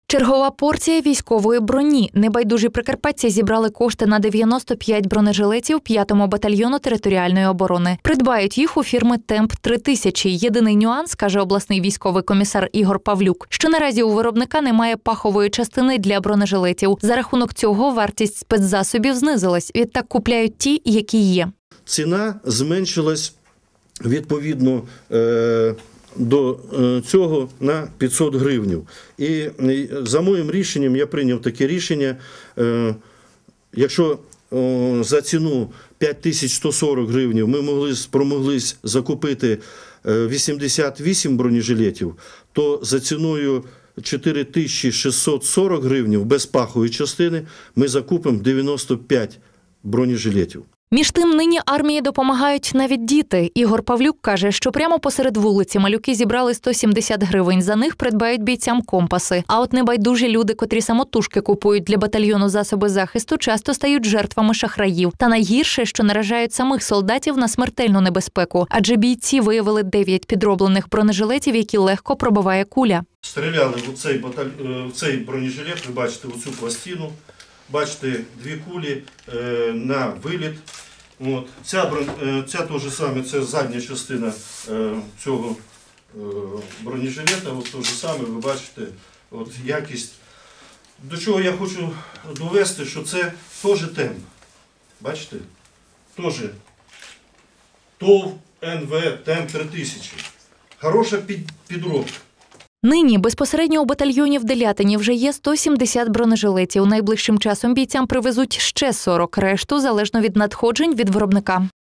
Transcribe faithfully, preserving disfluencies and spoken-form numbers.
Чергова порція військової броні. Небайдужі прикарпатці зібрали кошти на дев'яносто п'ять бронежилетів п'ятому батальйону територіальної оборони. Придбають їх у фірми «Темп три тисячі». Єдиний нюанс, каже обласний військовий комісар Ігор Павлюк, що наразі у виробника немає пахової частини для бронежилетів. За рахунок цього вартість спецзасобів знизилась. Відтак купляють ті, які є. Ціна зменшилась відповідно е до цього на п'ятсот гривнів. І за моїм рішенням, я прийняв таке рішення, якщо за ціну п'ять тисяч сто сорок гривень ми могли спромоглись закупити вісімдесят вісім бронежилетів, то за ціною чотири тисячі шістсот сорок гривень без пахової частини ми закупимо дев'яносто п'ять бронежилетів. Між тим, нині армії допомагають навіть діти. Ігор Павлюк каже, що прямо посеред вулиці малюки зібрали сто сімдесят гривень. За них придбають бійцям компаси. А от небайдужі люди, котрі самотужки купують для батальйону засоби захисту, часто стають жертвами шахраїв. Та найгірше, що наражають самих солдатів на смертельну небезпеку. Адже бійці виявили дев'ять підроблених бронежилетів, які легко пробиває куля. Стріляли в цей, баталь... в цей бронежилет, ви бачите оцю пластину. Бачите, дві кулі е, на виліт. От. Ця, е, ця теж саме, це задня частина е, цього е, бронежилета. От те ж саме, ви бачите, от, якість. До чого я хочу довести, що це теж темп. Бачите? Теж ТОВ ен ве Темп три тисячі. Хороша під, підробка. Нині безпосередньо у батальйоні в Делятині вже є сто сімдесят бронежилетів. Найближчим часом бійцям привезуть ще сорок, решту залежно від надходжень від виробника.